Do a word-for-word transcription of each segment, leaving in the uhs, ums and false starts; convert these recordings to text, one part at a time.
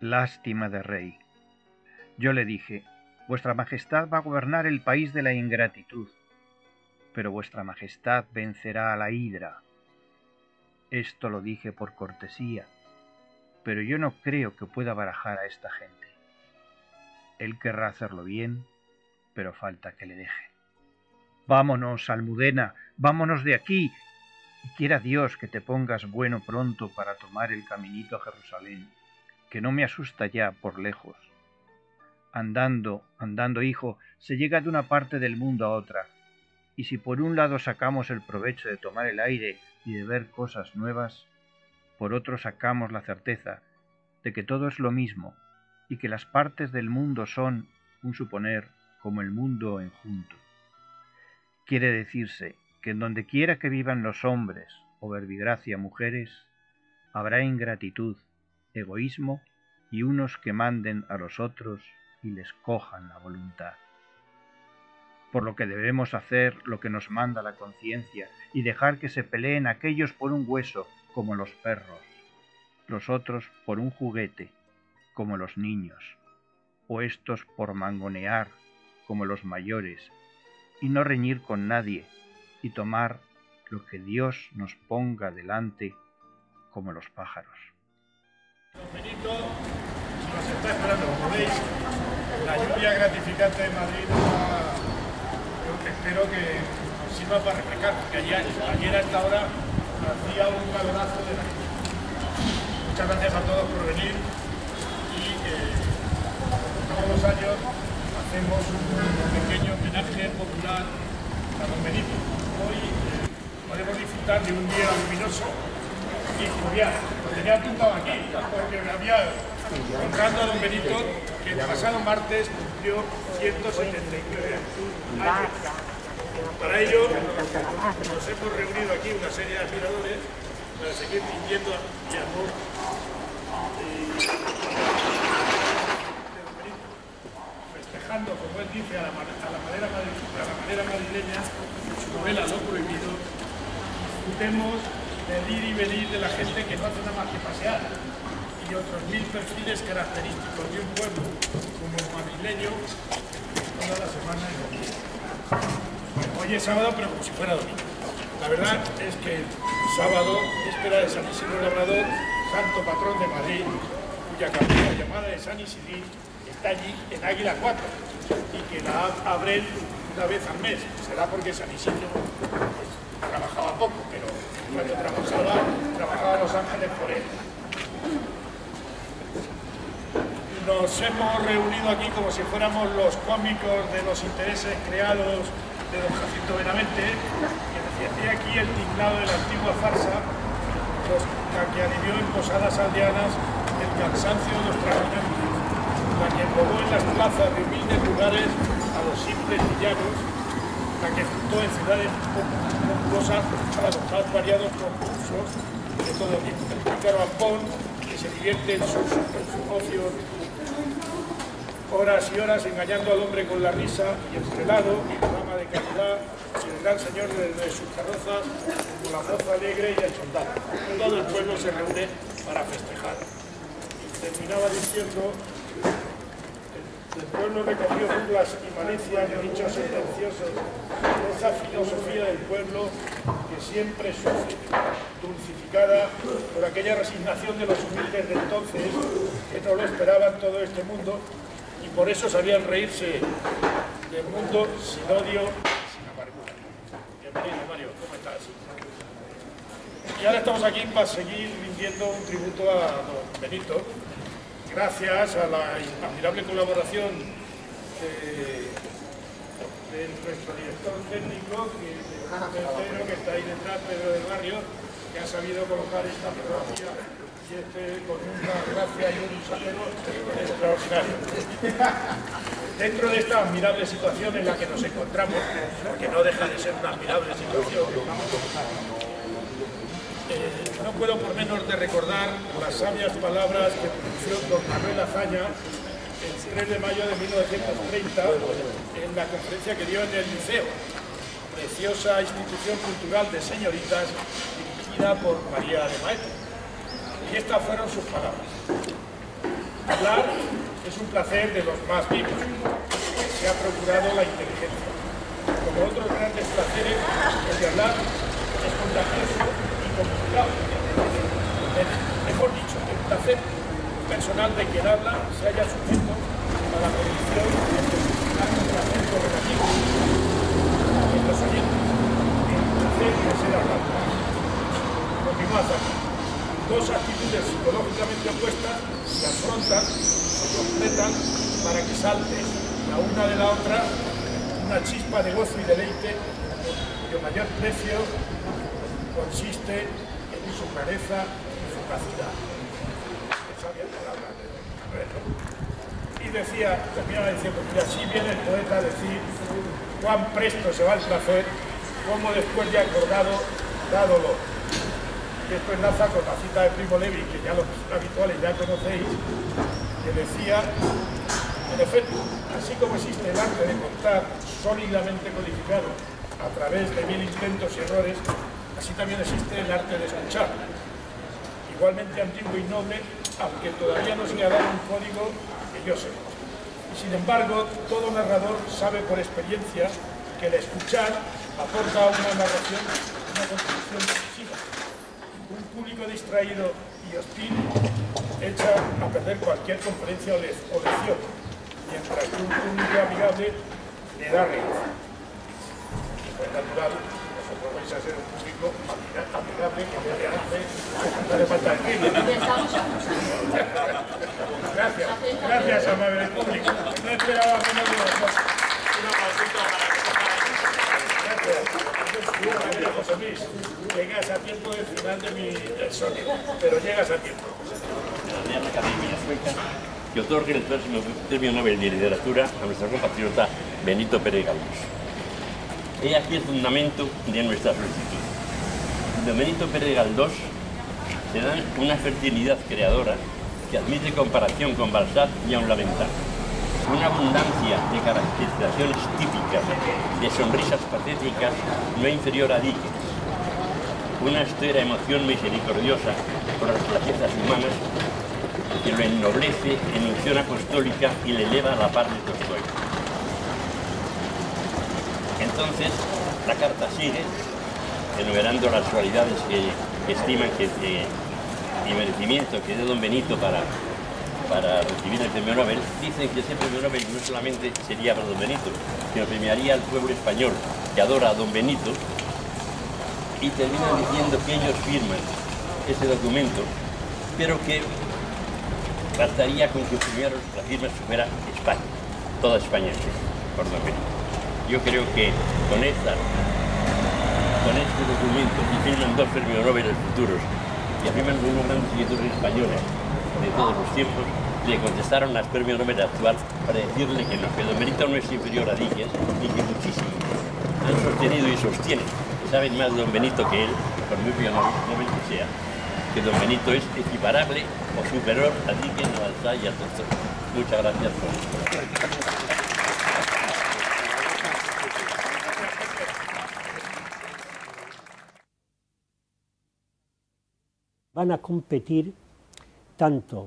Lástima de rey. Yo le dije: vuestra majestad va a gobernar el país de la ingratitud, pero vuestra majestad vencerá a la hidra. Esto lo dije por cortesía, pero yo no creo que pueda barajar a esta gente. Él querrá hacerlo bien, pero falta que le deje. Vámonos, Almudena, vámonos de aquí, y quiera Dios que te pongas bueno pronto para tomar el caminito a Jerusalén, que no me asusta ya por lejos. Andando, andando, hijo, se llega de una parte del mundo a otra, y si por un lado sacamos el provecho de tomar el aire y de ver cosas nuevas, por otro sacamos la certeza de que todo es lo mismo y que las partes del mundo son, un suponer, como el mundo en junto. Quiere decirse que en donde quiera que vivan los hombres o verbigracia mujeres, habrá ingratitud, egoísmo y unos que manden a los otros y les cojan la voluntad. Por lo que debemos hacer lo que nos manda la conciencia y dejar que se peleen aquellos por un hueso, como los perros, los otros por un juguete, como los niños, o estos por mangonear, como los mayores, y no reñir con nadie, y tomar lo que Dios nos ponga delante, como los pájaros. Don Benito nos está esperando, como veis, la lluvia gratificante de Madrid. Yo espero que nos sirva para refrescar, porque ayer, ayer a esta hora hacía un calorazo de la gente. Muchas gracias a todos por venir y eh, todos los años hacemos un pequeño homenaje popular a Don Benito. Hoy eh, podemos disfrutar de un día luminoso y jovial. Lo tenía apuntado aquí, porque me había honrando a Don Benito, que el pasado martes cumplió ciento setenta y nueve años. Para ello nos hemos reunido aquí una serie de admiradores para seguir rindiendo mi amor y festejando, como él dice, a la, a la manera madrileña, a la manera madrileña, su novela Lo Prohibido. Disfrutemos del ir y venir de la gente que no hace nada más que pasear, y otros mil perfiles característicos de un pueblo como el madrileño toda la semana en domingo. Bueno, hoy es sábado, pero como si fuera domingo. La verdad es que el sábado, víspera de San Isidro Labrador, santo patrón de Madrid, cuya capilla llamada de San Isidrín está allí en Águila cuatro y que la abren una vez al mes. Será porque San Isidro pues, trabajaba poco, pero cuando trabajaba, trabajaba Los Ángeles por él. Nos hemos reunido aquí como si fuéramos los cómicos de los intereses creados de don Jacinto Benavente, que decía aquí el tinglado de la antigua farsa, los, la que alivió en posadas aldeanas el cansancio de los traficantes, la que englobó en las plazas de humildes lugares a los simples villanos, la que juntó en ciudades pomposas a los más variados concursos de todo tipo. El pícaro Ampón, que se divierte en sus, en sus ocios horas y horas engañando al hombre con la risa, y el prelado, y la dama de calidad, y el gran señor de, de sus carrozas, con la voz alegre y el soldado. Todo el pueblo se reúne para festejar. Y terminaba diciendo: el, el pueblo recogió burlas y malicias de dichos sentenciosos, esa filosofía del pueblo que siempre sufre, dulcificada por aquella resignación de los humildes de entonces, que no lo esperaban todo este mundo, y por eso sabían reírse del mundo sin odio, sin amargura. Bienvenido, Mario, ¿cómo estás? Y ahora estamos aquí para seguir rindiendo un tributo a don Benito, gracias a la admirable colaboración de, de nuestro director técnico, que, Pedro, que está ahí detrás, Pedro del Barrio, que ha sabido colocar esta fotografía y este con una gracia y un salero extraordinario. Dentro de esta admirable situación en la que nos encontramos, porque no deja de ser una admirable situación, eh, no puedo por menos de recordar las sabias palabras que pronunció don Manuel Azaña el tres de mayo de mil novecientos treinta en la conferencia que dio en el Liceo, preciosa institución cultural de señoritas dirigida por María de Maeztu. Y estas fueron sus palabras: Hablar es un placer de los más vivos. Se ha procurado la inteligencia. Como otros grandes placeres, el de hablar es contagioso y complicado. Mejor dicho, el placer personal de quien habla se halla sujeto a la condición de justificar un placer correlativo en los oyentes. El placer de ser hablado. Continuad aquí. Dos actitudes psicológicamente opuestas se afrontan, se completan para que salte la una de la otra una chispa de gozo y deleite cuyo mayor precio consiste en su clareza y fugacidad. Sabía palabra de Reto. Y decía, terminaba diciendo, y así viene el poeta a decir cuán presto se va el placer, cómo después de acordado da dolor. Y esto enlaza con la cita de Primo Levi, que ya los habituales ya conocéis, que decía, en efecto, así como existe el arte de contar sólidamente codificado a través de mil intentos y errores, así también existe el arte de escuchar, igualmente antiguo y noble, aunque todavía no se le ha dado un código que yo sé. Y sin embargo, todo narrador sabe por experiencia que el escuchar aporta a una narración una contribución decisiva. Un público distraído y hostil echa a perder cualquier conferencia o lección, mientras que un público amigable le da reír. Es natural, vosotros vais a ser un público amigable que me hace, no le falta decirlo. Gracias, gracias, amable público. No esperaba menos de vosotros. Una pausita para que Gracias. José Luis, llegas a tiempo del final de mi sonido, pero llegas a tiempo. La Real Academia Sueca que otorgue el próximo Premio Nobel de Literatura a nuestro compatriota Benito Pérez Galdós. He aquí el fundamento de nuestra solicitud. De Benito Pérez Galdós se da una fertilidad creadora que admite comparación con Balzac y aun Laventin. Una abundancia de caracterizaciones típicas, de sonrisas patéticas no inferior a Dickens. Una austera emoción misericordiosa por las flaquezas humanas que lo ennoblece en unción apostólica y le eleva a la par de Tolstói. Entonces, la carta sigue, enumerando las cualidades que, que estiman que, que, y merecimiento que dé don Benito para, para recibir el premio Nobel. Dicen que ese premio Nobel no solamente sería para don Benito, sino premiaría al pueblo español que adora a don Benito, y terminan diciendo que ellos firman ese documento, pero que bastaría con que primero la firma fuera España, toda España por don Benito. Yo creo que con, esta, con este documento, y firman dos premios Nobel futuros, y afirman unos grandes escritores españoles de todos los tiempos, le contestaron al premio Nobel actual para decirle que no, que don Benito no es inferior a Dickens, y que muchísimos han sostenido y sostienen que saben más de don Benito que él, por muy premio Nobel que sea, que don Benito es equiparable o superior a Dickens, a Balzac y a Tolstói. Muchas gracias por... Van a competir tanto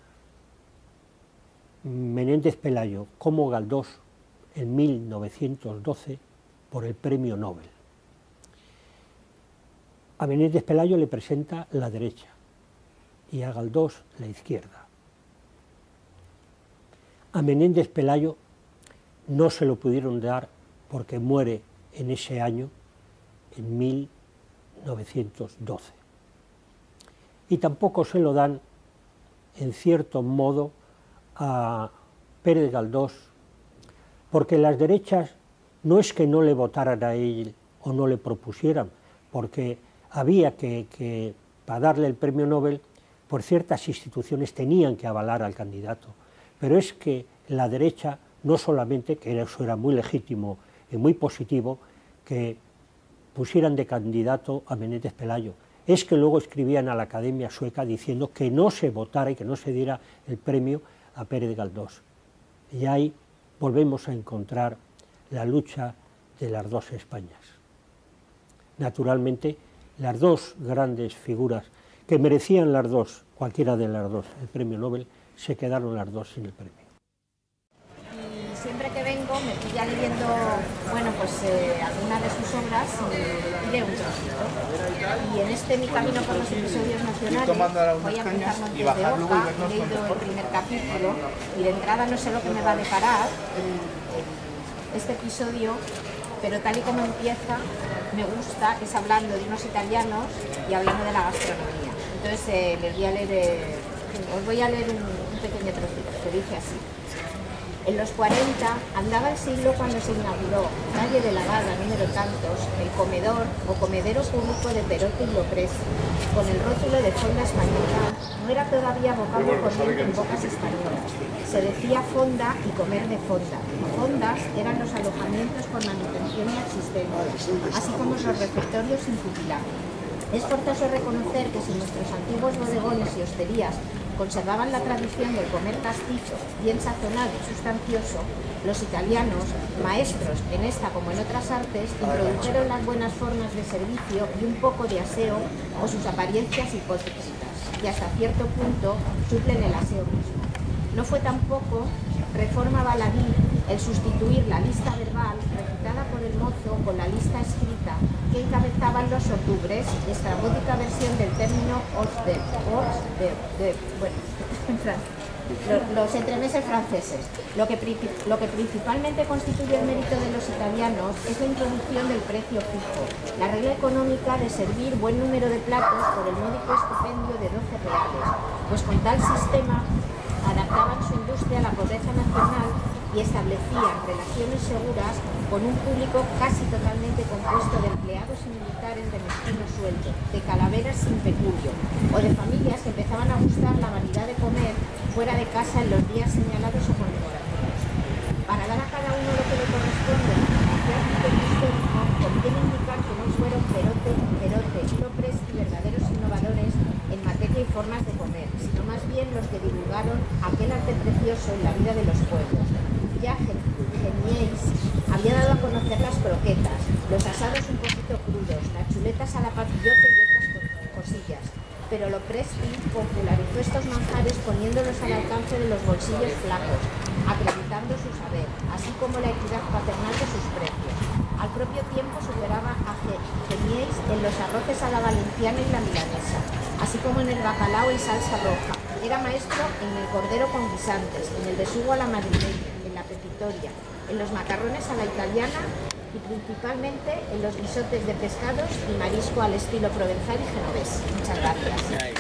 Menéndez Pelayo como Galdós en mil novecientos doce por el premio Nobel. A Menéndez Pelayo le presenta la derecha y a Galdós la izquierda. A Menéndez Pelayo no se lo pudieron dar porque muere en ese año, en mil novecientos doce. Y tampoco se lo dan, en cierto modo, a Pérez Galdós, porque las derechas no es que no le votaran a él o no le propusieran, porque había que, que para darle el premio Nobel, por ciertas instituciones tenían que avalar al candidato, pero es que la derecha, no solamente, que eso era muy legítimo y muy positivo, que pusieran de candidato a Menéndez Pelayo, es que luego escribían a la Academia Sueca diciendo que no se votara y que no se diera el premio a Pérez Galdós. Y ahí volvemos a encontrar la lucha de las dos Españas. Naturalmente, las dos grandes figuras que merecían las dos, cualquiera de las dos, el premio Nobel, se quedaron las dos sin el premio. Y siempre que vengo me pilla leyendo, bueno, pues eh, alguna de sus obras y leo un trocito. Y en este Mi camino por los episodios nacionales voy a empezar Montes de Oca, he leído el primer capítulo y de entrada no sé lo que me va a deparar el, el, este episodio, pero tal y como empieza me gusta, es hablando de unos italianos y hablando de la gastronomía. Entonces eh, les voy a leer, eh, os voy a leer un, un pequeño trocito que dice así. En los cuarenta andaba el siglo cuando se inauguró, calle de la Barra número tantos, el comedor o comedero público de Perote y Lopresti, con el rótulo de fonda española. No era todavía vocablo corriente en bocas españolas. Se decía fonda y comer de fonda. Fondas eran los alojamientos por manutención y existencia, así como los refectorios sin pupilaje. Es forzoso reconocer que si nuestros antiguos bodegones y hosterías conservaban la tradición del comer castizo, bien sazonado y sustancioso, los italianos, maestros en esta como en otras artes, introdujeron las buenas formas de servicio y un poco de aseo o sus apariencias hipócritas, y hasta cierto punto suplen el aseo mismo. No fue tampoco reforma baladí el sustituir la lista verbal recitada por el mozo con la lista escrita que encabezaban los octubres, estrambótica versión del término hors d'oeuvre, hors d'oeuvre, bueno, en francés. Los, los entremeses franceses. Lo que, lo que principalmente constituye el mérito de los italianos es la introducción del precio fijo, la regla económica de servir buen número de platos por el módico estipendio de doce reales, pues con tal sistema adaptaban su industria a la pobreza nacional y establecían relaciones seguras con un público casi totalmente compuesto de empleados y militares de mezquino sueldo, de calaveras sin peculio, o de familias que empezaban a gustar la vanidad de comer fuera de casa en los días señalados o conmemorativos. Para dar a cada uno lo que le corresponde a cualquier criterio histórico, conviene indicar que no fueron Perote, Perote y Lopresti verdaderos innovadores en materia y formas de comer, sino más bien los que divulgaron aquel arte precioso en la vida de los pueblos. Ya Geniéis había dado a conocer las croquetas, los asados un poquito crudos, las chuletas a la papillote y otras cosillas, pero Lopresti popularizó estos manjares poniéndolos al alcance de los bolsillos flacos, acreditando su saber, así como la equidad paternal de sus precios. Al propio tiempo superaba a Geniéis en los arroces a la valenciana y la milanesa, así como en el bacalao y salsa roja. Era maestro en el cordero con guisantes, en el besugo a la madrileña, en la pepitoria, en los macarrones a la italiana y principalmente en los risotes de pescados y marisco al estilo provenzal y genovés. Muchas gracias.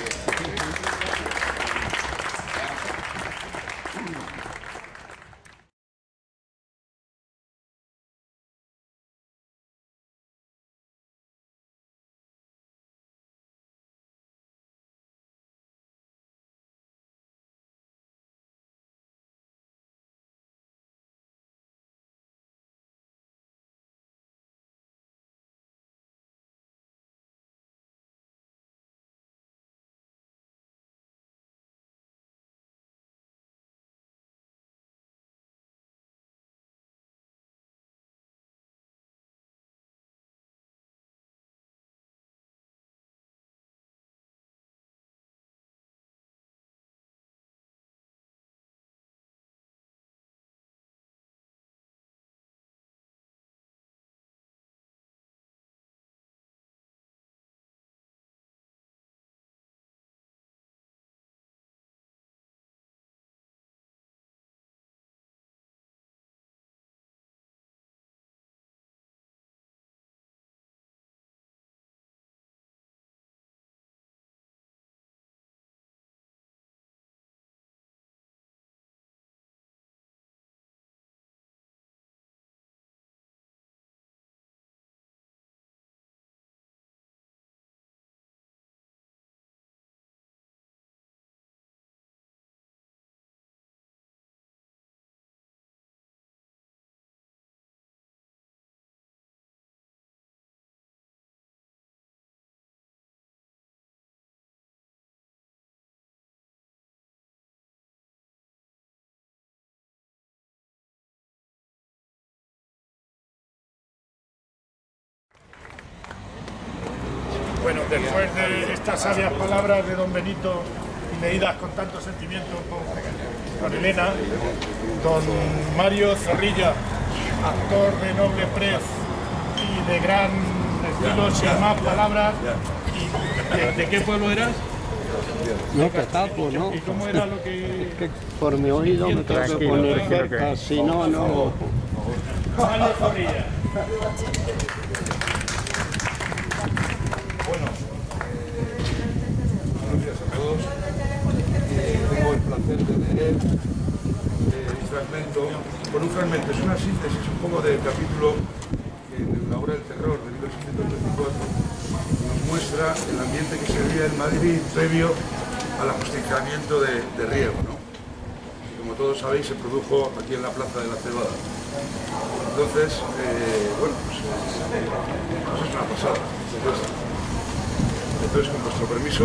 Bueno, después de estas sabias palabras de don Benito leídas con tanto sentimiento por, por Elena, don Mario Zorrilla, actor de noble prez y de gran estilo, sin más palabras. ¿Y de, de qué pueblo eras? No, que tapo, ¿no? ¿Y cómo era lo que...? Es que por mi oído me tengo que poner cerca, si no, no... Mario Zorrilla. Bueno, buenos días a todos. Eh, tengo el placer de leer eh, un fragmento, con un fragmento, es una síntesis un poco del capítulo que en la obra del terror de mil ochocientos veinticuatro nos muestra el ambiente que se vivía en Madrid previo al ajusticiamiento de, de Riego, ¿no? Y como todos sabéis, se produjo aquí en la Plaza de la Cebada. Entonces, eh, bueno, pues, eh, pues es una pasada. Entonces, entonces, con vuestro permiso,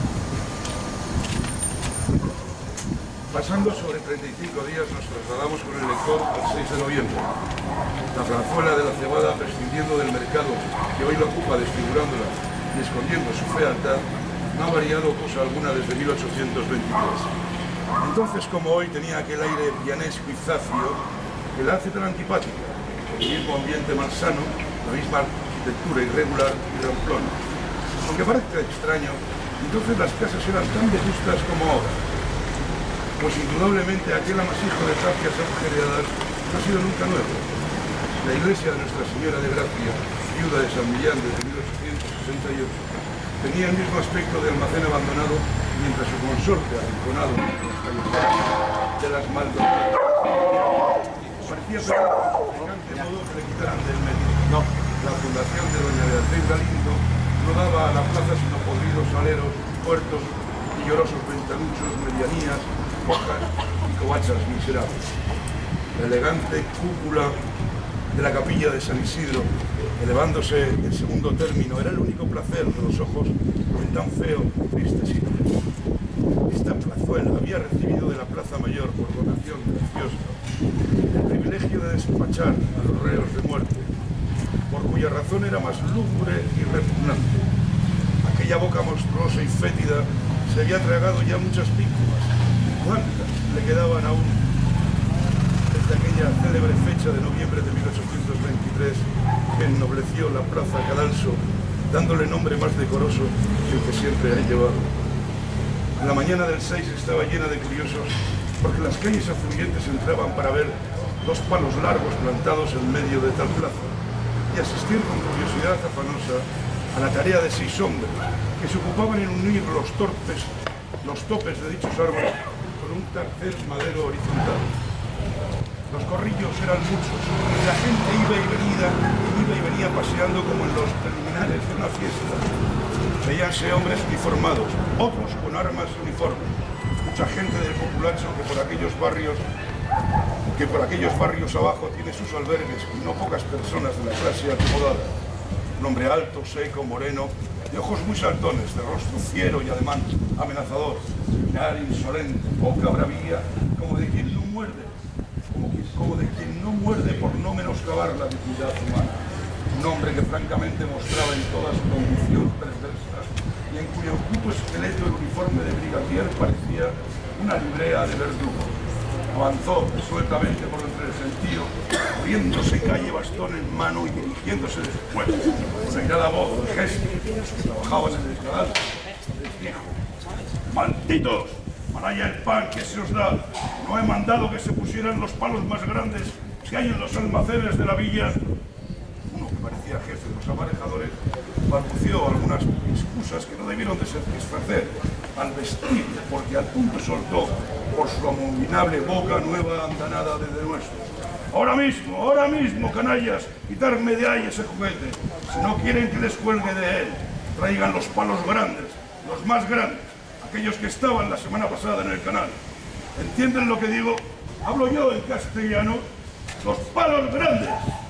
pasando sobre treinta y cinco días, nos trasladamos con el lector al seis de noviembre. La plazuela de la Cebada, prescindiendo del mercado que hoy lo ocupa, desfigurándola y escondiendo su fealdad, no ha variado cosa alguna desde mil ochocientos veintitrés. Entonces, como hoy, tenía aquel aire vianesco y zafio que la hace tan antipática, el mismo ambiente malsano, la misma arquitectura irregular y ramplona. Aunque parezca extraño, entonces las casas eran tan vetustas como ahora, pues indudablemente aquel amasijo de tapias agujereadas no ha sido nunca nuevo. La iglesia de Nuestra Señora de Gracia, viuda de San Millán desde mil ochocientos sesenta y ocho, tenía el mismo aspecto de almacén abandonado, mientras su consorte, arrinconado en las callejuelas de las Maldorcadas, parecía pedir de modo que le quitaran del medio. No, la fundación de doña Beatriz Galindo no daba a la plaza sino podridos aleros, puertos y llorosos ventanuchos, medianías, hojas y covachas miserables. La elegante cúpula de la capilla de San Isidro, elevándose en segundo término, era el único placer de los ojos en tan feo y triste sitio. Esta plazuela había recibido de la Plaza Mayor por donación graciosa el privilegio de despachar a los reos de muerte, por cuya razón era más lúgubre y repugnante. Aquella boca monstruosa y fétida se había tragado ya muchas víctimas. ¿Cuántas le quedaban aún desde aquella célebre fecha de noviembre de mil ochocientos veintitrés que ennobleció la Plaza Cadalso, dándole nombre más decoroso que el que siempre ha llevado? La mañana del seis estaba llena de curiosos porque las calles afluyentes entraban para ver dos palos largos plantados en medio de tal plaza y asistir con curiosidad afanosa a la tarea de seis hombres que se ocupaban en unir los torpes, los topes de dichos árboles con un tercer madero horizontal. Los corrillos eran muchos, la gente iba y venía, iba y venía paseando como en los preliminares de una fiesta. Veíanse hombres uniformados, otros con armas uniformes, mucha gente del populacho que por aquellos barrios que por aquellos barrios abajo tiene sus albergues y no pocas personas de la clase acomodada. Un hombre alto, seco, moreno, de ojos muy saltones, de rostro fiero y ademán amenazador, mirar insolente, poca bravía, como de quien no muerde, como, que, como de quien no muerde por no menoscabar la dignidad humana. Un hombre que francamente mostraba en toda su condición perversa y en cuyo oculto esqueleto el uniforme de brigadier parecía una librea de verdugo. Avanzó resueltamente por entre el gentío, abriéndose calle bastón en mano y dirigiéndose después, con airada voz y gesto, que trabajaban en el canal, les dijo: ¡malditos! Maraya el pan que se os da. No he mandado que se pusieran los palos más grandes que hay en los almacenes de la villa. Uno que parecía jefe de los aparejadores balbuceó algunas excusas que no debieron de satisfacer al vestir, porque al punto soltó por su abominable boca nueva andanada de denuestos. Ahora mismo, ahora mismo, canallas, quitarme de ahí ese juguete. Si no quieren que les cuelgue de él, traigan los palos grandes, los más grandes, aquellos que estaban la semana pasada en el canal. ¿Entienden lo que digo? Hablo yo en castellano. Los palos grandes.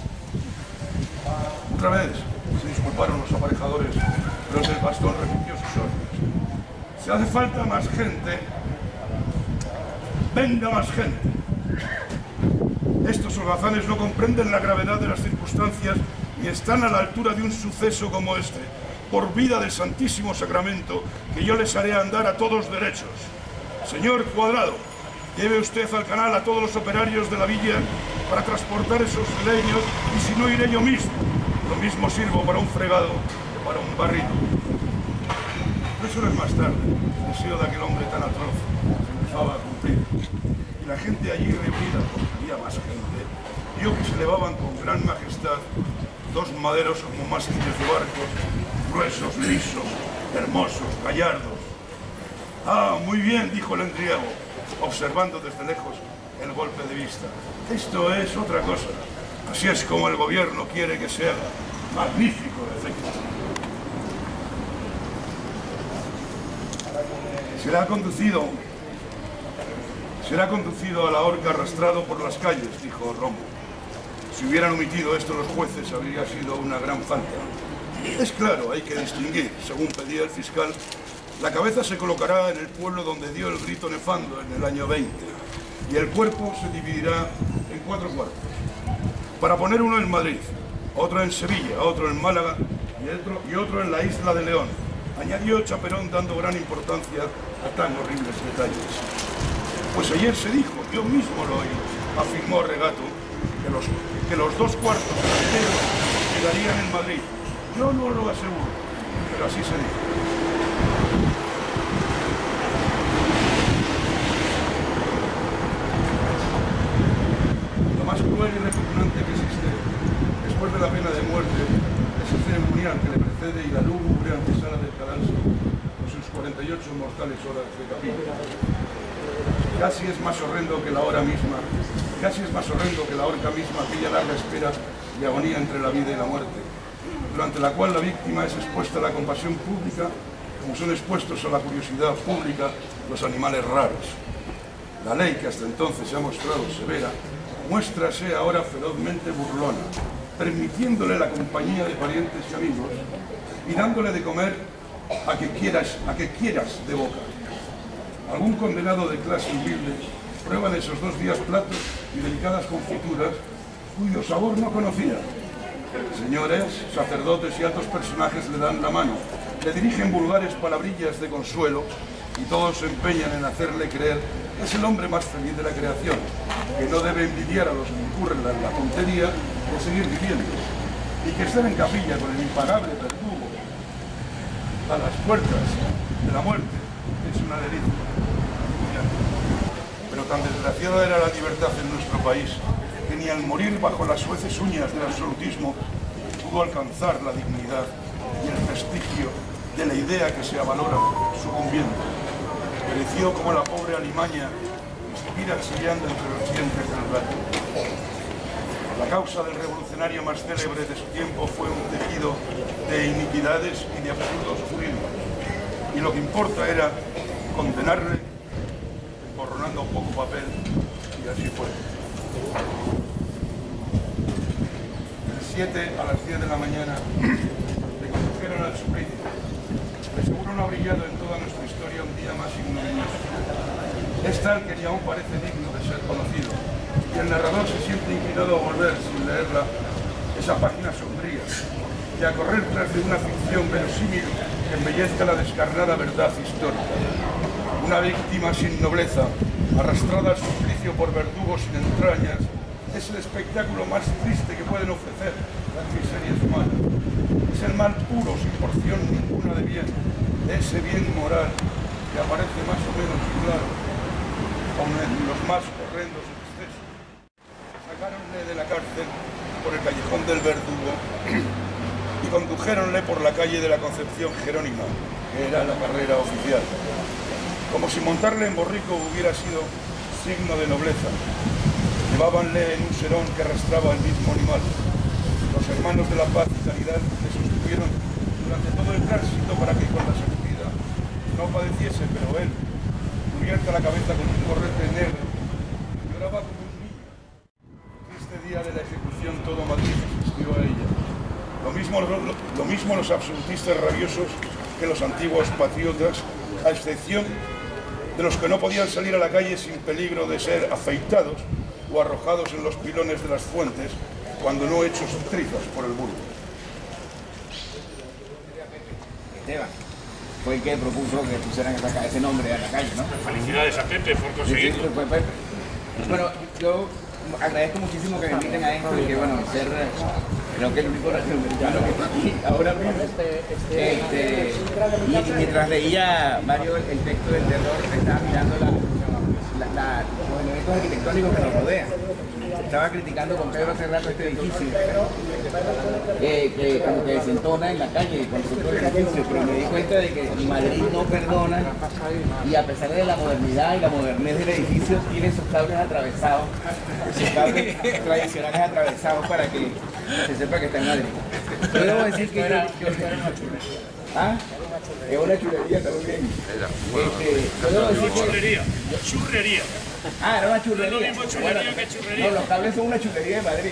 Otra vez se disculparon los aparejadores, pero el del bastón repitió sus órdenes. Si hace falta más gente, venga más gente. Estos holgazanes no comprenden la gravedad de las circunstancias ni están a la altura de un suceso como este. por vida del Santísimo Sacramento, que yo les haré andar a todos derechos. Señor Cuadrado, lleve usted al canal a todos los operarios de la villa para transportar esos leños, y si no, iré yo mismo. Lo mismo sirvo para un fregado o para un barril. Tres horas más tarde, el deseo de aquel hombre tan atroz se empezaba a cumplir, y la gente allí reunida, porque había más gente, vio que se elevaban con gran majestad dos maderos como mástiles de barcos, gruesos, lisos, hermosos, gallardos. Ah, muy bien, dijo el endriago, observando desde lejos el golpe de vista. Esto es otra cosa. Así es como el gobierno quiere que se haga. Magnífico efecto. Será conducido, será conducido a la horca arrastrado por las calles, dijo Romo. Si hubieran omitido esto los jueces, habría sido una gran falta. Es claro, hay que distinguir, según pedía el fiscal, la cabeza se colocará en el pueblo donde dio el grito nefando en el año veinte, y el cuerpo se dividirá en cuatro cuartos. Para poner uno en Madrid, otro en Sevilla, otro en Málaga y otro, y otro en la isla de León, añadió Chaperón dando gran importancia a tan horribles detalles. Pues ayer se dijo, yo mismo lo oí, afirmó Regato, que los, que los dos cuartos enteros quedarían en Madrid. Yo no lo aseguro, pero así se dijo. Lo más cruel y repugnante que existe, después de la pena de muerte, es el ceremonial que le precede y la lúgubre antesala del cadalso, con sus cuarenta y ocho mortales horas de capilla. Casi es más horrendo que la hora misma, casi es más horrendo que la horca misma, aquella larga espera y agonía entre la vida y la muerte, durante la cual la víctima es expuesta a la compasión pública, como son expuestos a la curiosidad pública los animales raros. La ley, que hasta entonces se ha mostrado severa, muéstrase ahora ferozmente burlona, permitiéndole la compañía de parientes y amigos y dándole de comer a que quieras, a que quieras de boca. Algún condenado de clase humilde prueba en esos dos días platos y delicadas confituras cuyo sabor no conocía. Señores, sacerdotes y altos personajes le dan la mano, le dirigen vulgares palabrillas de consuelo y todos se empeñan en hacerle creer que es el hombre más feliz de la creación, que no debe envidiar a los que incurren en la tontería de seguir viviendo, y que estar en capilla con el impagable verdugo a las puertas de la muerte es una delicia. Pero tan desgraciada era la libertad en nuestro país que ni al morir bajo las sueces uñas del absolutismo pudo alcanzar la dignidad y el prestigio de la idea que se avalora sucumbiendo. Pereció como la pobre alimaña que estuviera chillando entre los dientes del gato. La causa del revolucionario más célebre de su tiempo fue un tejido de iniquidades y de absurdos jurídicos. Y lo que importa era condenarle emborronando poco papel, y así fue. El siete a las diez de la mañana le condujeron al suplicio. De seguro no ha brillado en toda nuestra historia un día más ignominioso. Es tal que ni aún parece digno de ser conocido, y el narrador se siente inclinado a volver, sin leerla, esa página sombría, y a correr tras de una ficción verosímil que embellezca la descarnada verdad histórica. Una víctima sin nobleza, arrastrada al suplicio por verdugos sin entrañas, es el espectáculo más triste que pueden ofrecer las miserias humanas. Es el mal puro, sin porción ninguna de bien, ese bien moral que aparece más o menos claro, aun en los más horrendos excesos. Sacáronle de la cárcel por el callejón del verdugo y condujéronle por la calle de la Concepción Jerónima, que era la carrera oficial, como si montarle en borrico hubiera sido signo de nobleza. Llevábanle en un serón que arrastraba el mismo animal. Los hermanos de la paz y caridad le sostuvieron durante todo el tránsito para que con la sacudida no padeciese, pero él, cubierta la cabeza con un correte negro, lloraba como un niño. Este día de la ejecución todo Madrid asistió a ella. Lo mismo, lo, lo mismo los absolutistas rabiosos que los antiguos patriotas, a excepción de los que no podían salir a la calle sin peligro de ser afeitados o arrojados en los pilones de las fuentes, cuando no hechos trizas por el burro. Esteban. Fue el que propuso que pusieran esa, ese nombre a la calle, ¿no? Felicidades a Pepe por conseguirlo. Sí, sí, fue Pepe. Bueno, yo agradezco muchísimo que me inviten a esto y que, bueno, ser, creo que el único latinoamericano que está aquí ahora mismo. Este, y mientras leía Mario el texto del terror, me estaba mirando la, la, la, los elementos arquitectónicos que nos rodean. Estaba criticando con Pedro hace rato este edificio, que, que como que desentona en la calle con su propio edificio, pero me di cuenta de que Madrid no perdona y a pesar de la modernidad y la modernez del edificio, tiene sus cables atravesados, sus cables tradicionales atravesados para que se sepa que está en Madrid. Yo debo decir que yo... yo ¿Ah? Es una chulería también. Este, yo debo decir que... Churrería, churrería. Ah, era una churrería. No es lo mismo churrería bueno, que churrería. No, los cables son una churrería de Madrid.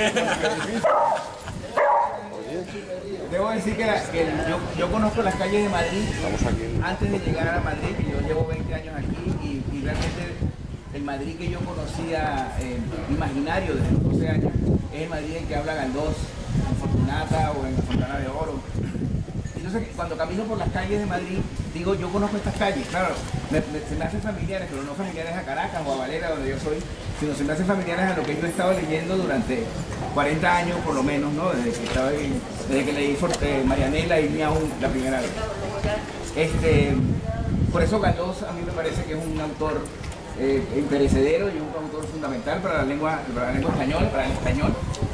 Debo decir que, la, que yo, yo conozco las calles de Madrid antes de llegar a Madrid, que yo llevo veinte años aquí y, y realmente el Madrid que yo conocía, eh, imaginario desde los doce años, es el Madrid en que habla Galdós, en Fortunata o en Fontana de Oro. Entonces, cuando camino por las calles de Madrid, digo, yo conozco estas calles, claro, me, me, se me hacen familiares, pero no familiares a Caracas o a Valera, donde yo soy, sino se me hacen familiares a lo que yo he estado leyendo durante cuarenta años, por lo menos, ¿no? Desde que, estaba en, desde que leí eh, Marianela y Miau la primera vez. Este, por eso Galdós a mí me parece que es un autor eh, imperecedero y un autor fundamental para la lengua, para la lengua española, para el español,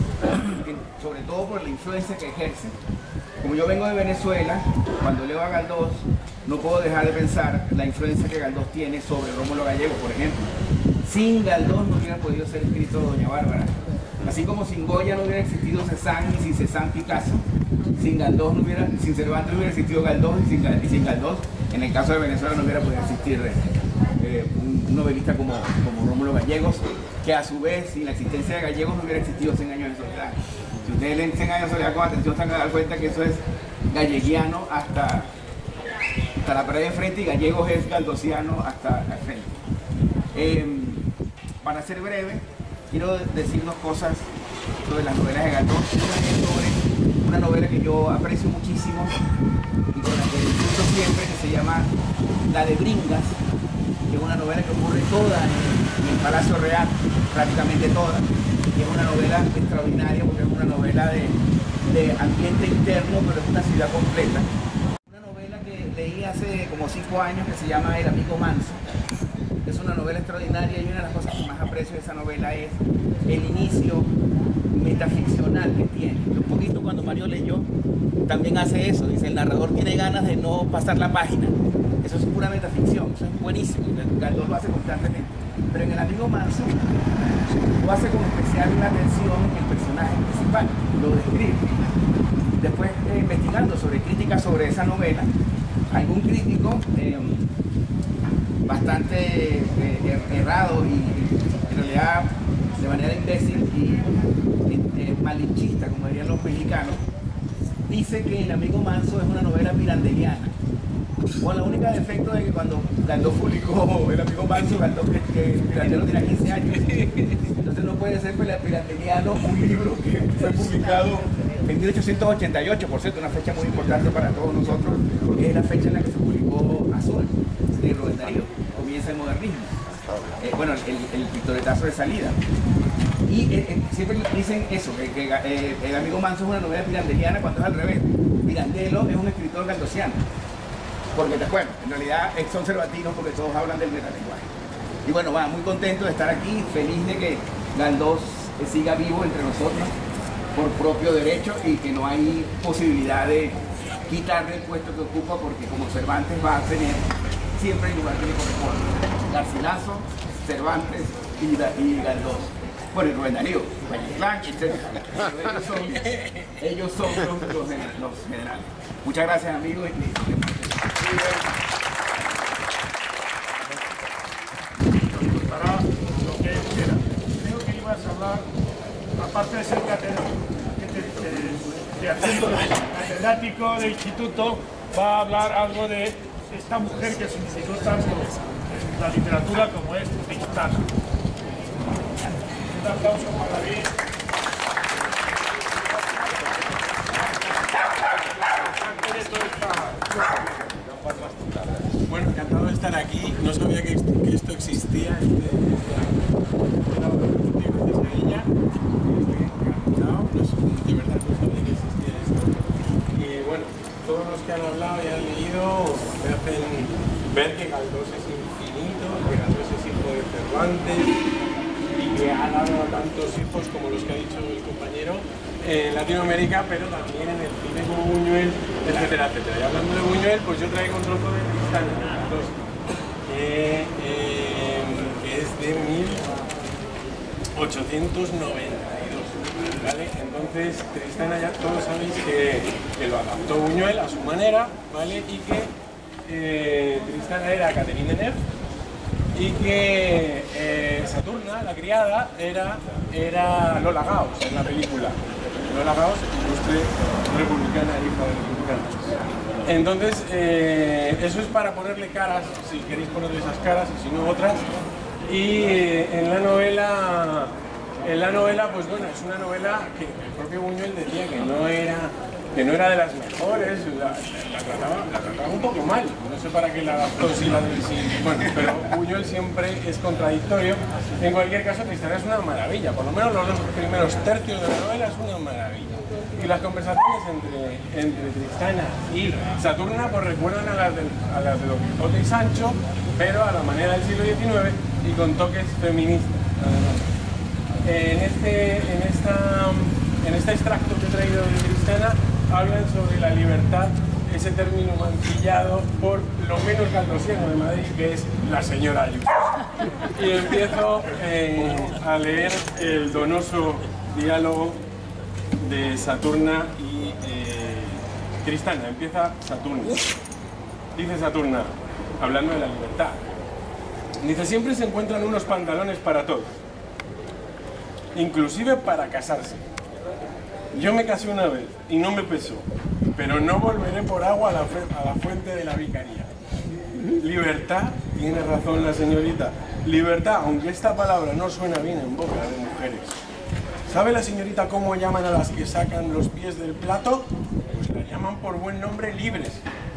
sobre todo por la influencia que ejerce. Como yo vengo de Venezuela, cuando leo a Galdós, no puedo dejar de pensar la influencia que Galdós tiene sobre Rómulo Gallego, por ejemplo. Sin Galdós no hubiera podido ser escrito Doña Bárbara. Así como sin Goya no hubiera existido Cézanne y sin Cézanne Picasso, sin Galdós no hubiera, sin Cervantes no hubiera existido Galdós y sin, y sin Galdós, en el caso de Venezuela no hubiera podido existir eh, un novelista como, como Rómulo Gallegos, que a su vez, sin la existencia de Gallegos no hubiera existido Cien años de soledad. Si ustedes leen Cien años de soledad con atención, se van a dar cuenta que eso es galleguiano hasta, hasta la pared de frente y Gallegos es galdosiano hasta el frente. Eh, para ser breve, quiero decir unas cosas sobre las novelas de Galdós. Sobre una novela que yo aprecio muchísimo y con la que disfruto siempre, que se llama La de Bringas, que es una novela que ocurre toda en, en el Palacio Real, prácticamente toda. Y es una novela extraordinaria porque es una novela de, de ambiente interno, pero es una ciudad completa. Una novela que leí hace como cinco años que se llama El amigo manso. Es una novela extraordinaria y una de las cosas que más aprecio de esa novela es el inicio metaficcional que tiene. Un poquito cuando Mario leyó también hace eso, dice el narrador tiene ganas de no pasar la página. Eso es pura metaficción, eso es buenísimo, Galdós lo hace constantemente. Pero en El amigo manso lo hace con especial atención en el personaje principal, lo describe. Después, eh, investigando sobre críticas sobre esa novela, algún crítico eh, bastante eh, errado y en realidad de manera imbécil y eh, malinchista, como dirían los mexicanos, dice que El amigo manso es una novela pirandeliana. Con la única defecto de que cuando Galdós publicó El amigo manso, Galdós que, que Pirandello tenía quince años. Entonces no puede ser pirandeliano un libro que fue publicado en mil ochocientos ochenta y ocho, por cierto, una fecha muy importante para todos nosotros, porque es la fecha en la que se publicó Azul, de Rubén Darío, comienza el modernismo. Eh, bueno, el, el pistoletazo de salida. Y eh, eh, siempre dicen eso, que, que eh, El amigo manso es una novela pirandeliana cuando es al revés. Pirandello es un escritor galdosiano. Porque te acuerdas, en realidad son cervantinos porque todos hablan del metalenguaje. Y bueno, va, muy contento de estar aquí, feliz de que Galdós siga vivo entre nosotros por propio derecho y que no hay posibilidad de quitarle el puesto que ocupa porque como Cervantes va a tener siempre el lugar que le corresponde. Garcilaso, Cervantes y, y Galdós. Bueno, y Rubén Darío, Valle-Inclán, etcétera. Ellos son, ellos son los, los, los generales. Muchas gracias, amigos. Para lo que quiera. Creo que ibas a hablar, aparte de ser catedrático de instituto, va a hablar algo de esta mujer que significó tanto en la literatura como es Tristana. Un aplauso para David. Antes de toda esta que han hablado y han leído me hacen ver que Galdós es infinito, que Galdós es hijo de Cervantes y que ha dado tantos hijos como los que ha dicho el compañero en Latinoamérica, pero también en el cine como Buñuel, etcétera, etcétera. Y hablando de Buñuel, pues yo traigo un trozo de Tristana, que eh, es de mil ochocientos noventa y dos, ¿vale? Entonces, Tristana ya todos sabéis que, que lo adaptó Buñuel a su manera, ¿vale? Y que eh, Tristana era Catherine Deneuve y que eh, Saturna, la criada, era, era Lola Gauss en la película. Lola Gauss, ilustre republicana, hija de republicanos. Entonces, eh, eso es para ponerle caras, si queréis ponerle esas caras y si no otras. Y eh, en la novela, en la novela, pues bueno, es una novela que el propio Buñuel decía que no era, que no era de las mejores, la, la, trataba, la trataba un poco mal, no sé para qué la adaptó, si la, si, bueno, pero Buñuel siempre es contradictorio. En cualquier caso, Tristana es una maravilla, por lo menos los dos primeros tercios de la novela es una maravilla. Y las conversaciones entre, entre Tristana y Saturna pues recuerdan a las, de, a las de Don Quijote y Sancho, pero a la manera del siglo diecinueve y con toques feministas, además. En este, en, esta, en este extracto que he traído de Tristana hablan sobre la libertad, ese término mancillado por lo menos galdosiano de Madrid, que es la señora Ayuso. Y empiezo eh, a leer el donoso diálogo de Saturna y eh, Tristana. Empieza Saturna. Dice Saturna, hablando de la libertad. Dice, siempre se encuentran unos pantalones para todos, inclusive para casarse. Yo me casé una vez y no me pesó, pero no volveré por agua a la, a la fuente de la vicaría. Libertad, tiene razón la señorita. Libertad, aunque esta palabra no suena bien en boca de mujeres. ¿Sabe la señorita cómo llaman a las que sacan los pies del plato? Pues la llaman por buen nombre libres.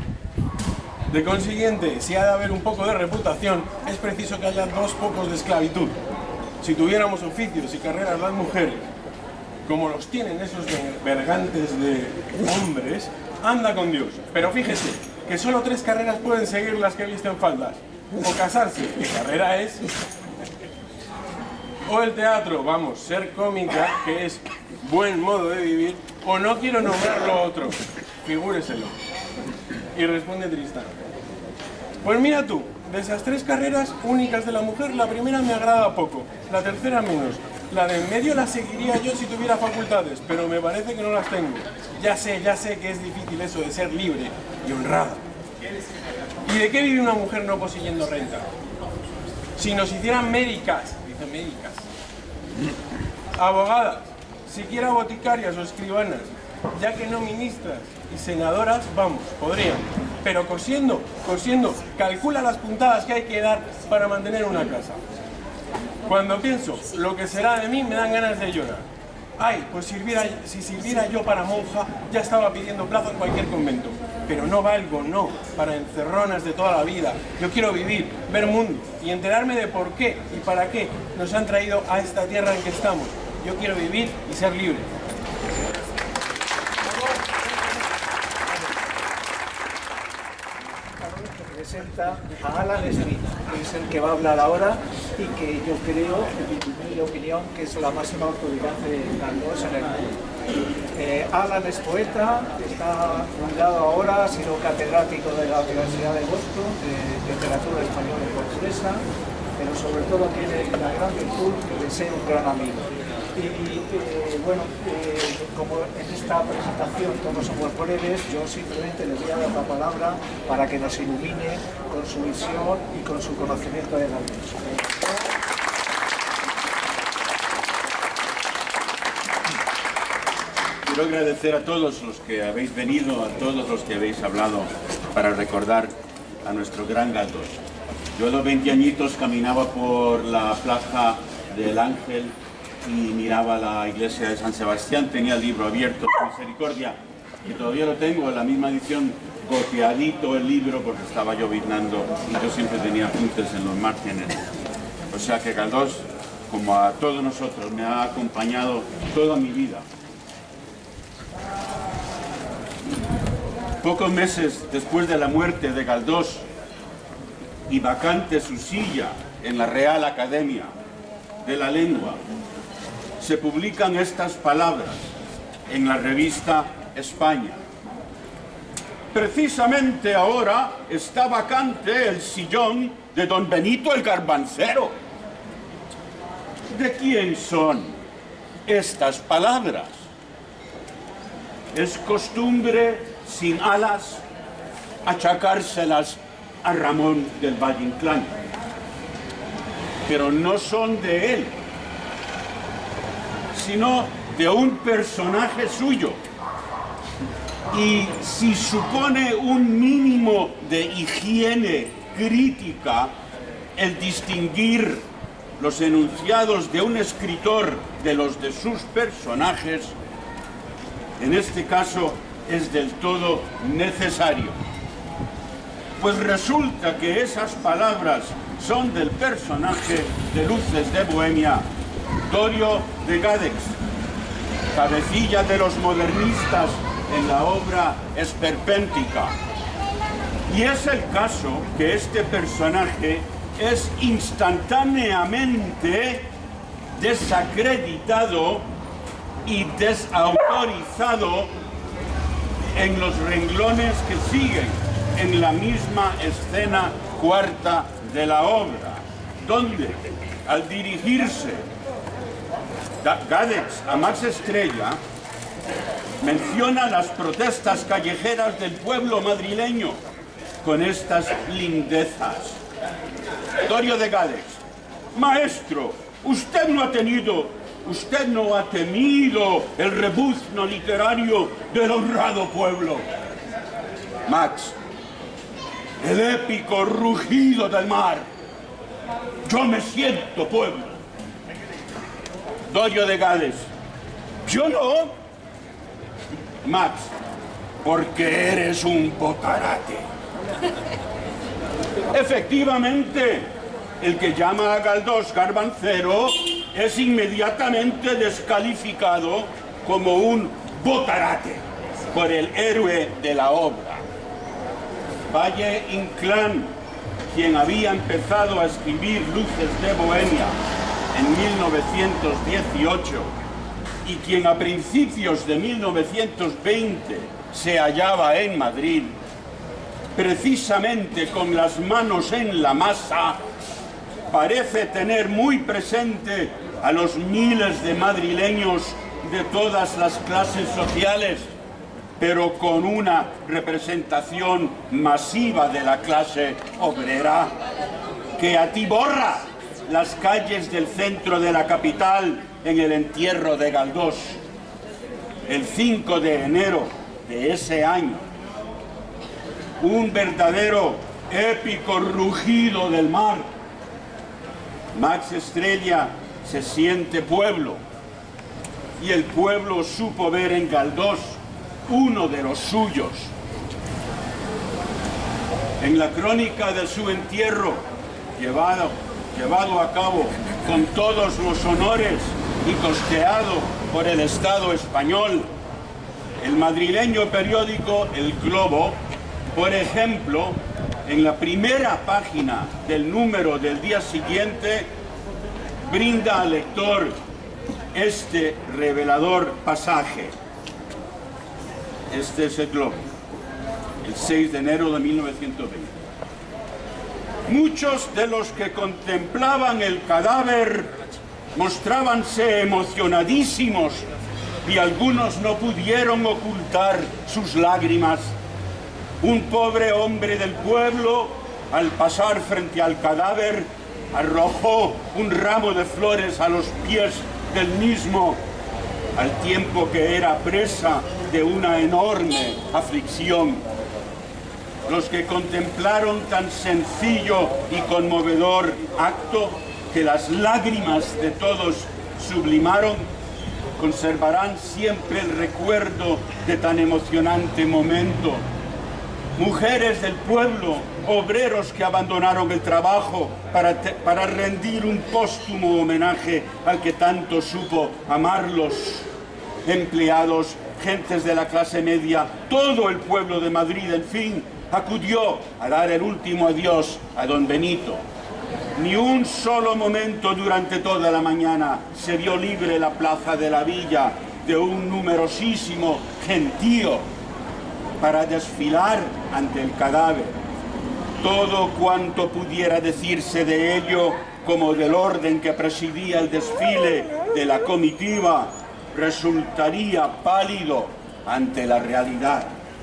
De consiguiente, si ha de haber un poco de reputación, es preciso que haya dos pocos de esclavitud. Si tuviéramos oficios y carreras las mujeres, como los tienen esos vergantes de hombres, anda con Dios. Pero fíjese, que solo tres carreras pueden seguir las que visten faldas. O casarse, ¿qué carrera es? O el teatro, vamos, ser cómica, que es buen modo de vivir, o no quiero nombrar lo otro, figúreselo. Y responde Tristana. Pues mira tú, de esas tres carreras únicas de la mujer, la primera me agrada poco, la tercera menos. La de en medio la seguiría yo si tuviera facultades, pero me parece que no las tengo. Ya sé, ya sé que es difícil eso de ser libre y honrada. ¿Y de qué vive una mujer no poseyendo renta? Si nos hicieran médicas, dice médicas, abogadas, siquiera boticarias o escribanas, ya que no ministras y senadoras, vamos, podrían. Pero cosiendo, cosiendo, calcula las puntadas que hay que dar para mantener una casa. Cuando pienso lo que será de mí, me dan ganas de llorar. Ay, pues sirviera, si sirviera yo para monja, ya estaba pidiendo plazo en cualquier convento. Pero no valgo, no, para encerronas de toda la vida. Yo quiero vivir, ver mundo y enterarme de por qué y para qué nos han traído a esta tierra en que estamos. Yo quiero vivir y ser libre. Presenta a Alan Smith, que es el que va a hablar ahora y que yo creo, en mi opinión, que es la máxima autoridad de Galdós en el mundo. Eh, Alan es poeta, está jubilado ahora, ha sido catedrático de la Universidad de Boston, de literatura española y portuguesa, pero sobre todo tiene la gran virtud de ser un gran amigo. Y eh, bueno, eh, como en esta presentación todos somos breves, yo simplemente le voy a dar la palabra para que nos ilumine con su visión y con su conocimiento de la vida. Quiero agradecer a todos los que habéis venido, a todos los que habéis hablado para recordar a nuestro gran Galdós. Yo a los veinte añitos caminaba por la plaza del Ángel y miraba la iglesia de San Sebastián, tenía el libro abierto, Misericordia, y todavía lo tengo, en la misma edición, goteadito el libro, porque estaba lloviznando y yo siempre tenía apuntes en los márgenes. O sea que Galdós, como a todos nosotros, me ha acompañado toda mi vida. Pocos meses después de la muerte de Galdós y vacante su silla en la Real Academia de la Lengua, se publican estas palabras en la revista España. Precisamente ahora está vacante el sillón de don Benito el Garbancero. ¿De quién son estas palabras? Es costumbre, sin alas, achacárselas a Ramón del Valle Inclán, pero no son de él, sino de un personaje suyo. Y si supone un mínimo de higiene crítica el distinguir los enunciados de un escritor de los de sus personajes, en este caso es del todo necesario. Pues resulta que esas palabras son del personaje de Luces de Bohemia, Dorio de Gàdex, cabecilla de los modernistas en la obra esperpéntica. Y es el caso que este personaje es instantáneamente desacreditado y desautorizado en los renglones que siguen en la misma escena cuarta de la obra, donde al dirigirse Gàdex a Max Estrella menciona las protestas callejeras del pueblo madrileño con estas lindezas. Dorio de Gàdex: maestro, usted no ha tenido, usted no ha temido el rebuzno literario del honrado pueblo. Max: el épico rugido del mar. Yo me siento pueblo. Dorio de Gàdex: yo no. Max: porque eres un botarate. Efectivamente, el que llama a Galdós Garbancero es inmediatamente descalificado como un botarate por el héroe de la obra. Valle Inclán, quien había empezado a escribir Luces de Bohemia en mil novecientos dieciocho y quien a principios de mil novecientos veinte se hallaba en Madrid, precisamente con las manos en la masa, parece tener muy presente a los miles de madrileños de todas las clases sociales, pero con una representación masiva de la clase obrera, que atiborra las calles del centro de la capital en el entierro de Galdós, el cinco de enero de ese año. Un verdadero épico rugido del mar. Max Estrella se siente pueblo, y el pueblo supo ver en Galdós uno de los suyos. En la crónica de su entierro, llevado, llevado a cabo con todos los honores y costeado por el Estado español, el madrileño periódico El Globo, por ejemplo, en la primera página del número del día siguiente, brinda al lector este revelador pasaje. Este es El Globo, el seis de enero de mil novecientos veinte. Muchos de los que contemplaban el cadáver mostrábanse emocionadísimos y algunos no pudieron ocultar sus lágrimas. Un pobre hombre del pueblo, al pasar frente al cadáver, arrojó un ramo de flores a los pies del mismo, al tiempo que era presa de una enorme aflicción. Los que contemplaron tan sencillo y conmovedor acto que las lágrimas de todos sublimaron, conservarán siempre el recuerdo de tan emocionante momento. Mujeres del pueblo, obreros que abandonaron el trabajo para, para rendir un póstumo homenaje al que tanto supo amarlos, empleados gentes de la clase media, todo el pueblo de Madrid, en fin, acudió a dar el último adiós a don Benito. Ni un solo momento durante toda la mañana se vio libre la plaza de la Villa de un numerosísimo gentío para desfilar ante el cadáver. Todo cuanto pudiera decirse de ello, como del orden que presidía el desfile de la comitiva, resultaría pálido ante la realidad.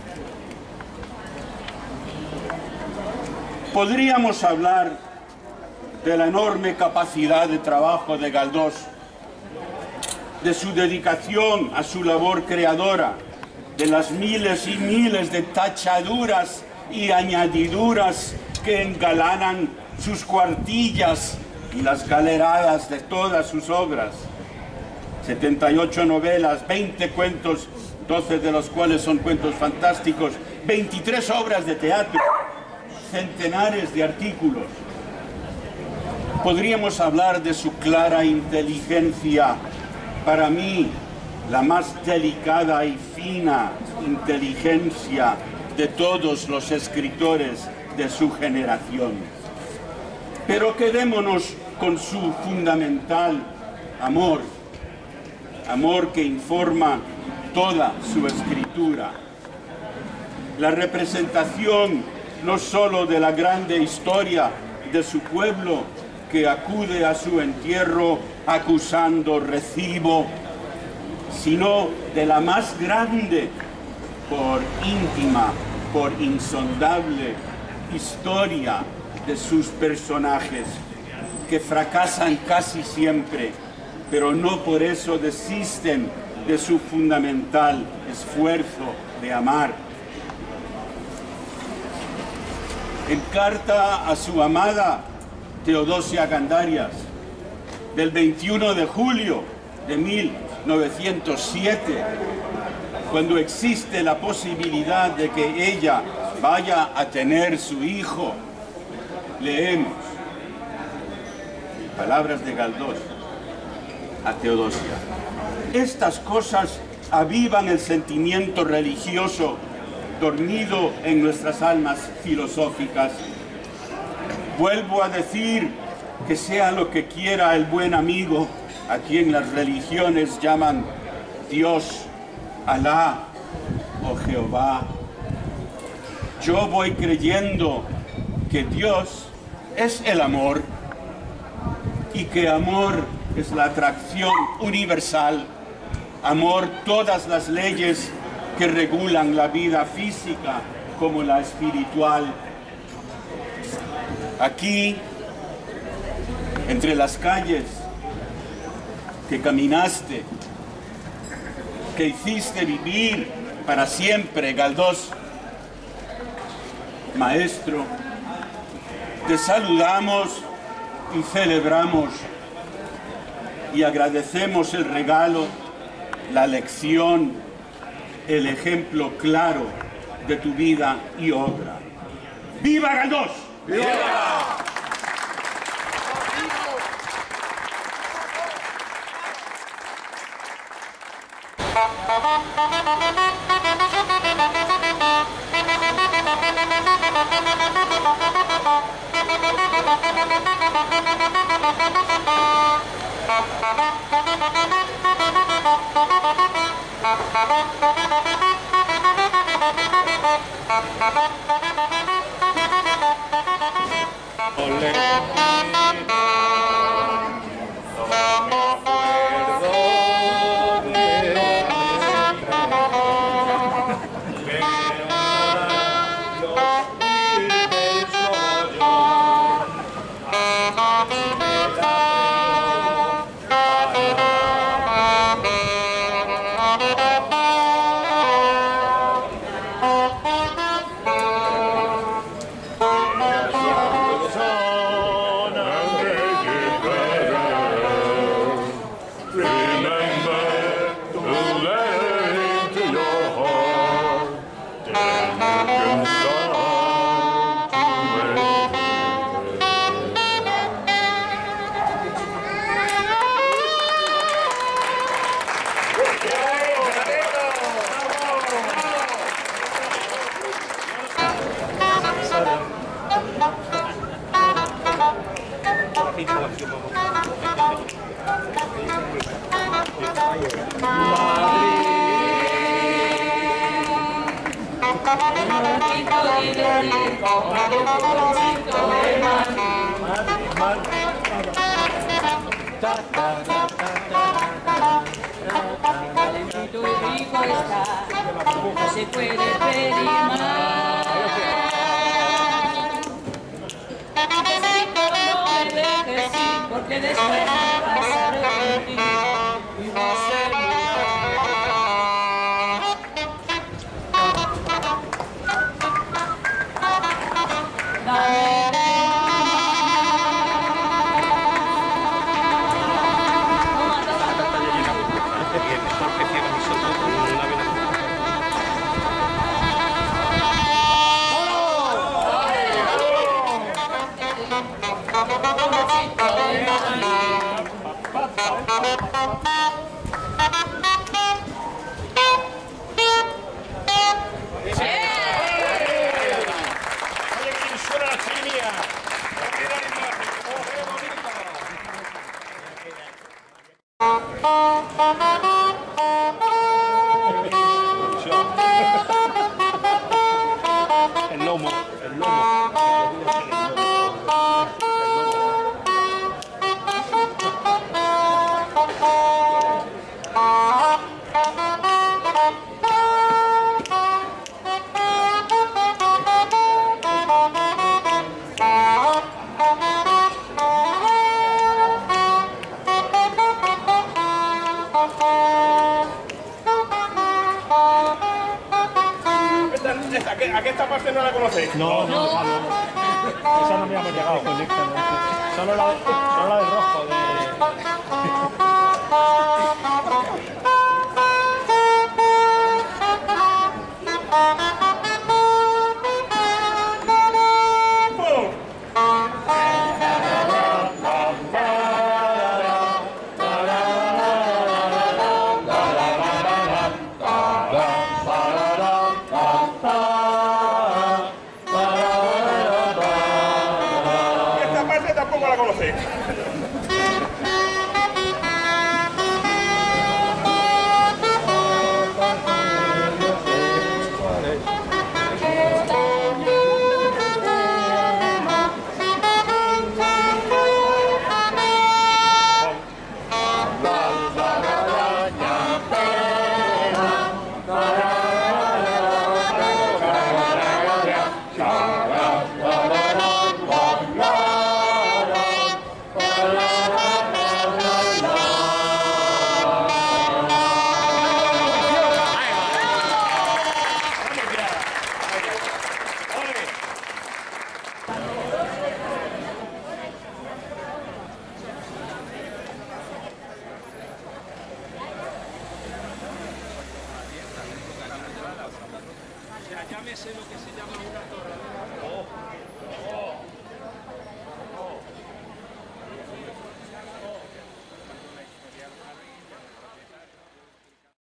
Podríamos hablar de la enorme capacidad de trabajo de Galdós, de su dedicación a su labor creadora, de las miles y miles de tachaduras y añadiduras que engalanan sus cuartillas y las galeradas de todas sus obras. setenta y ocho novelas, veinte cuentos, doce de los cuales son cuentos fantásticos, veintitrés obras de teatro, centenares de artículos. Podríamos hablar de su clara inteligencia, para mí la más delicada y fina inteligencia de todos los escritores de su generación. Pero quedémonos con su fundamental amor, amor que informa toda su escritura. La representación no solo de la grande historia de su pueblo, que acude a su entierro acusando recibo, sino de la más grande, por íntima, por insondable historia de sus personajes, que fracasan casi siempre, pero no por eso desisten de su fundamental esfuerzo de amar. En carta a su amada Teodosia Gandarias, del veintiuno de julio de mil novecientos siete, cuando existe la posibilidad de que ella vaya a tener su hijo, leemos palabras de Galdós a Teodosia. Estas cosas avivan el sentimiento religioso dormido en nuestras almas filosóficas. Vuelvo a decir que sea lo que quiera el buen amigo, a quien las religiones llaman Dios, Alá o Jehová. Yo voy creyendo que Dios es el amor y que amor es la atracción universal, amor todas las leyes que regulan la vida física como la espiritual. Aquí, entre las calles que caminaste, que hiciste vivir para siempre, Galdós, maestro, te saludamos y celebramos y agradecemos el regalo, la lección, el ejemplo claro de tu vida y obra. ¡Viva Galdós! ¡Viva! Calentito y rico está, no se puede pedir más. No me dejes ir, porque después pasaré contigo y va a ser muy El lomo, el lomo. ¿A qué esta parte no la conocéis? No, no, no. no, no. Esa no me habíamos llegado. Solo la, de, solo la del rojo. De... Tampoco la conocéis. Llámese lo que se llama una torre. Oh, oh.